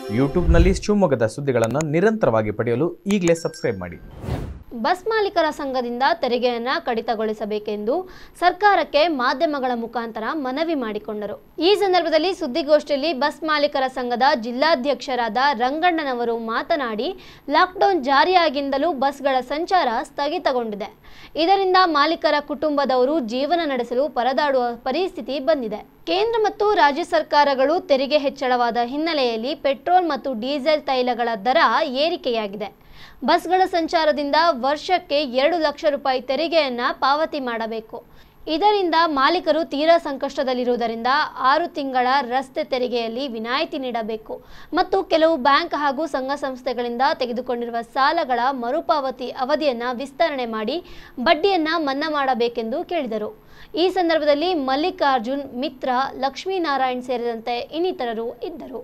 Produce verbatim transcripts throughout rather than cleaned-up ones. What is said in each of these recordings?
ಯೂಟ್ಯೂಬ್ನಲ್ಲಿ ಶಿವಮೊಗ್ಗದ ಸುದ್ದಿಗಳನ್ನು ನಿರಂತರವಾಗಿ ಪಡೆಯಲು ಈಗಲೇ ಸಬ್ಸ್ಕ್ರೈಬ್ ಮಾಡಿ. ಬಸ್ ಮಾಲೀಕರ ಸಂಘದಿಂದ ತೆರಿಗೆಯನ್ನು ಕಡಿತಗೊಳಿಸಬೇಕೆಂದು ಸರ್ಕಾರಕ್ಕೆ ಮಾಧ್ಯಮಗಳ ಮುಖಾಂತರ ಮನವಿ ಮಾಡಿಕೊಂಡರು. ಈ ಸಂದರ್ಭದಲ್ಲಿ ಸುದ್ದಿಗೋಷ್ಠಿಯಲ್ಲಿ ಬಸ್ ಮಾಲೀಕರ ಸಂಘದ ಜಿಲ್ಲಾಧ್ಯಕ್ಷರಾದ ರಂಗಣ್ಣನವರು ಮಾತನಾಡಿ, ಲಾಕ್ಡೌನ್ ಜಾರಿಯಾಗಿಂದಲೂ ಬಸ್ಗಳ ಸಂಚಾರ ಸ್ಥಗಿತಗೊಂಡಿದೆ. ಇದರಿಂದ ಮಾಲೀಕರ ಕುಟುಂಬದವರು ಜೀವನ ನಡೆಸಲು ಪರದಾಡುವ ಪರಿಸ್ಥಿತಿ ಬಂದಿದೆ. ಕೇಂದ್ರ ಮತ್ತು ರಾಜ್ಯ ಸರ್ಕಾರಗಳು ತೆರಿಗೆ ಹೆಚ್ಚಳವಾದ ಹಿನ್ನೆಲೆಯಲ್ಲಿ ಪೆಟ್ರೋಲ್ ಮತ್ತು ಡೀಸೆಲ್ ತೈಲಗಳ ದರ ಏರಿಕೆಯಾಗಿದೆ. ಬಸ್ಗಳ ಸಂಚಾರದಿಂದ ವರ್ಷಕ್ಕೆ ಎರಡು ಲಕ್ಷ ರೂಪಾಯಿ ತೆರಿಗೆಯನ್ನು ಪಾವತಿ ಮಾಡಬೇಕು. ಇದರಿಂದ ಮಾಲೀಕರು ತೀರಾ ಸಂಕಷ್ಟದಲ್ಲಿರುವುದರಿಂದ ಆರು ತಿಂಗಳ ರಸ್ತೆ ತೆರಿಗೆಯಲ್ಲಿ ವಿನಾಯಿತಿ ನೀಡಬೇಕು ಮತ್ತು ಕೆಲವು ಬ್ಯಾಂಕ್ ಹಾಗೂ ಸಂಘ ಸಂಸ್ಥೆಗಳಿಂದ ತೆಗೆದುಕೊಂಡಿರುವ ಸಾಲಗಳ ಮರುಪಾವತಿ ಅವಧಿಯನ್ನು ವಿಸ್ತರಣೆ ಮಾಡಿ ಬಡ್ಡಿಯನ್ನು ಮನ್ನಾ ಮಾಡಬೇಕೆಂದು ಕೇಳಿದರು. ಈ ಸಂದರ್ಭದಲ್ಲಿ ಮಲ್ಲಿಕಾರ್ಜುನ್, ಮಿತ್ರ, ಲಕ್ಷ್ಮೀನಾರಾಯಣ್ ಸೇರಿದಂತೆ ಇನ್ನಿತರರು ಇದ್ದರು.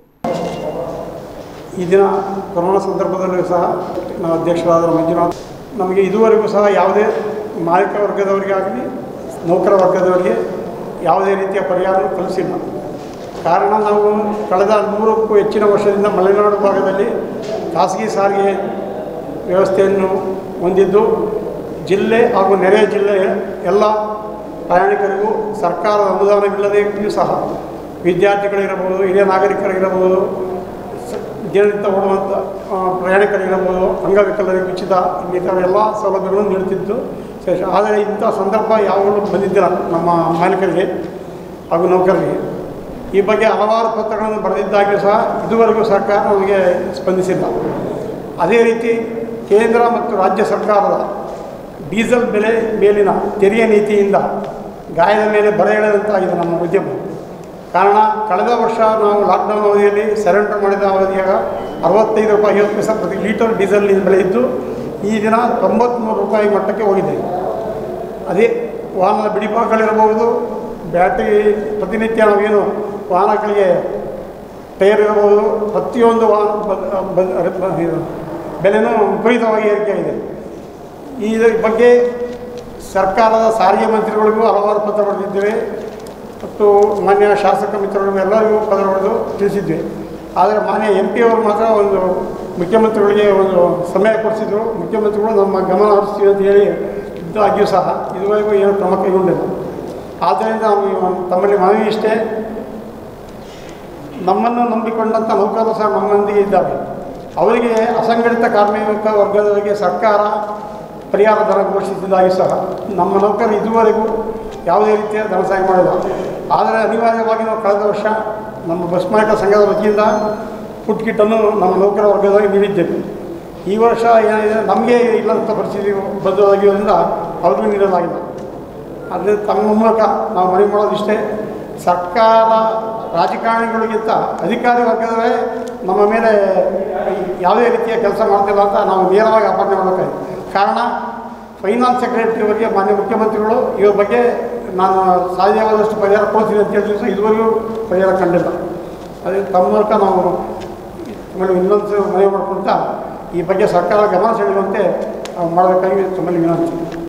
ಈ ದಿನ ಕೊರೋನಾ ಸಂದರ್ಭದಲ್ಲೂ ಸಹ ನಾವು ಅಧ್ಯಕ್ಷರಾದ ಮಂಜುನಾಥ್ ನಮಗೆ ಇದುವರೆಗೂ ಸಹ ಯಾವುದೇ ಮಾಲೀಕ ವರ್ಗದವರಿಗಾಗಲಿ ನೌಕರ ವರ್ಗದವರಿಗೆ ಯಾವುದೇ ರೀತಿಯ ಪರಿಹಾರ ಕಲಿಸಿಲ್ಲ. ಕಾರಣ ನಾವು ಕಳೆದ ನೂರಕ್ಕೂ ಹೆಚ್ಚಿನ ವರ್ಷದಿಂದ ಮಲೆನಾಡು ಭಾಗದಲ್ಲಿ ಖಾಸಗಿ ಸಾರಿಗೆ ವ್ಯವಸ್ಥೆಯನ್ನು ಹೊಂದಿದ್ದು ಜಿಲ್ಲೆ ಹಾಗೂ ನೆರೆಯ ಜಿಲ್ಲೆಯ ಎಲ್ಲ ಪ್ರಯಾಣಿಕರಿಗೂ ಸರ್ಕಾರದ ಅನುದಾನವಿಲ್ಲದೆಯೂ ಸಹ ವಿದ್ಯಾರ್ಥಿಗಳಿರಬಹುದು, ಹಿರಿಯ ನಾಗರಿಕರಿರಬಹುದು, ದಿನನಿತ್ಯ ಓಡುವಂಥ ಪ್ರಯಾಣಿಕರಿರಬಹುದು, ಅಂಗವಿಕಲರಿಗೆ ಉಚಿತ ಇನ್ನಿತರ ಎಲ್ಲ ಸೌಲಭ್ಯಗಳನ್ನು ನೀಡುತ್ತಿದ್ದು. ಆದರೆ ಇಂಥ ಸಂದರ್ಭ ಯಾವಾಗಲೂ ಬಂದಿದ್ದಿಲ್ಲ ನಮ್ಮ ಮಾಲೀಕರಿಗೆ ಹಾಗೂ ನೌಕರರಿಗೆ. ಈ ಬಗ್ಗೆ ಹಲವಾರು ಪತ್ರಗಳನ್ನು ಬರೆದಿದ್ದಾಗಿಯೂ ಸಹ ಇದುವರೆಗೂ ಸರ್ಕಾರ ನಮಗೆ ಸ್ಪಂದಿಸಿಲ್ಲ. ಅದೇ ರೀತಿ ಕೇಂದ್ರ ಮತ್ತು ರಾಜ್ಯ ಸರ್ಕಾರದ ಡೀಸೆಲ್ ಬೆಲೆ ಮೇಲಿನ ತೆರಿಗೆ ನೀತಿಯಿಂದ ಗಾಯದ ಮೇಲೆ ಬರೆ ಎಳೆದಂತಾಗಿದೆ ನಮ್ಮ ಉದ್ಯಮ. ಕಾರಣ ಕಳೆದ ವರ್ಷ ನಾವು ಲಾಕ್ಡೌನ್ ಅವಧಿಯಲ್ಲಿ ಸರೆಂಡರ್ ಮಾಡಿದ ಅವಧಿಯಾಗ ಅರವತ್ತೈದು ರೂಪಾಯಿ ಐವತ್ತು ಪೈಸೆ ಪ್ರತಿ ಲೀಟರ್ ಡೀಸೆಲ್ ಬೆಲೆ ಇದ್ದು ಈ ದಿನ ತೊಂಬತ್ತ್ಮೂರು ರೂಪಾಯಿ ಮಟ್ಟಕ್ಕೆ ಹೋಗಿದೆ. ಅದೇ ವಾಹನದ ಬಿಡಿಭಾಗಗಳಿರಬಹುದು, ಬ್ಯಾಟ್ರಿ ಪ್ರತಿನಿತ್ಯ ನಾವೇನು ವಾಹನಗಳಿಗೆ ಟೈರ್ ಇರಬಹುದು, ಪ್ರತಿಯೊಂದು ವಾಹನ ಬೆಲೆನೂ ವಿಪರೀತವಾಗಿ ಏರಿಕೆಯಾಗಿದೆ. ಈ ಬಗ್ಗೆ ಸರ್ಕಾರದ ಸಾರಿಗೆ ಮಂತ್ರಿಗಳಿಗೂ ಹಲವಾರು ಪತ್ರ ಬರೆದಿದ್ದೇವೆ ಮತ್ತು ಮಾನ್ಯ ಶಾಸಕ ಮಿತ್ರರಿಗೂ ಎಲ್ಲರಿಗೂ ಪತ್ರ ಬರೆದು ತಿಳಿಸಿದ್ವಿ. ಆದರೆ ಮಾನ್ಯ ಎಂ ಪಿ ಅವರು ಮಾತ್ರ ಒಂದು ಮುಖ್ಯಮಂತ್ರಿಗಳಿಗೆ ಒಂದು ಸಮಯ ಕೊಡಿಸಿದ್ರು. ಮುಖ್ಯಮಂತ್ರಿಗಳು ನಮ್ಮ ಗಮನ ಹರಿಸ್ತೀವಿ ಅಂತ ಹೇಳಿ ಇದ್ದಾಗಿಯೂ ಸಹ ಇದುವರೆಗೂ ಏನು ಕ್ರಮ ಕೈಗೊಂಡಿಲ್ಲ. ಆದ್ದರಿಂದ ನಾವು ತಮ್ಮಲ್ಲಿ ಮನವಿ ಇಷ್ಟೇ, ನಮ್ಮನ್ನು ನಂಬಿಕೊಂಡಂಥ ನೌಕರರು ಸಹ ನಮ್ಮೊಂದಿಗೆ ಇದ್ದಾರೆ. ಅವರಿಗೆ ಅಸಂಘಟಿತ ಕಾರ್ಮಿಕ ವರ್ಗದವರಿಗೆ ಸರ್ಕಾರ ಪರಿಹಾರ ದರ ಘೋಷಿಸಿದಾಗಿ ಸಹ ನಮ್ಮ ನೌಕರರು ಇದುವರೆಗೂ ಯಾವುದೇ ರೀತಿಯ ಧನ ಸಹಾಯ ಮಾಡಿಲ್ಲ. ಆದರೆ ಅನಿವಾರ್ಯವಾಗಿ ನಾವು ಕಳೆದ ವರ್ಷ ನಮ್ಮ ಬಸ್ ಮಾಲೀಕರ ಸಂಘದ ವತಿಯಿಂದ ಫುಡ್ ಕಿಟ್ಟನ್ನು ನಮ್ಮ ನೌಕರ ವರ್ಗದವರಿಗೆ ನೀಡಿದ್ದೇವೆ. ಈ ವರ್ಷ ಏನಿದೆ ನಮಗೆ ಇಲ್ಲಂಥ ಪರಿಸ್ಥಿತಿ ಬದ್ಧವಾಗಿರೋದ್ರಿಂದ ಅವ್ರಿಗೂ ನೀಡಲಾಗಿಲ್ಲ. ಆದರೆ ತಮ್ಮ ಮೂಲಕ ನಾವು ಮನವಿ ಮಾಡೋದಿಷ್ಟೇ, ಸರ್ಕಾರ ರಾಜಕಾರಣಿಗಳಿಗಿಂತ ಅಧಿಕಾರಿ ವರ್ಗದವೇ ನಮ್ಮ ಮೇಲೆ ಯಾವುದೇ ರೀತಿಯ ಕೆಲಸ ಮಾಡ್ತಿಲ್ಲ ಅಂತ ನಾವು ನೇರವಾಗಿ ಆಪಾದನೆ ಮಾಡಬೇಕಾಗಿದೆ. ಕಾರಣ ಫೈನಾನ್ಸ್ ಸೆಕ್ರೆಟರಿಯವರಿಗೆ ಮಾನ್ಯ ಮುಖ್ಯಮಂತ್ರಿಗಳು ಇವ್ರ ಬಗ್ಗೆ ನಾನು ಸಾಧ್ಯವಾದಷ್ಟು ಪರಿಹಾರ ಕೊಡ್ತೀನಿ ಅಂತ ಹೇಳಿದ್ರು ಸಹ ಇದುವರೆಗೂ ಪರಿಹಾರ ಕಂಡಿಲ್ಲ. ಅದೇ ತಮ್ಮ ಮೂಲಕ ನಾವು ತಮ್ಮಲ್ಲಿ ಇನ್ನೊಂದು ಮನವಿ ಮಾಡ್ಕೊಳ್ತಾ ಈ ಬಗ್ಗೆ ಸರ್ಕಾರ ಗಮನ ಸೆಳೆಯುವಂತೆ ಮಾಡಬೇಕಾಗಿ ತಮ್ಮಲ್ಲಿ ವಿನಂತಿ.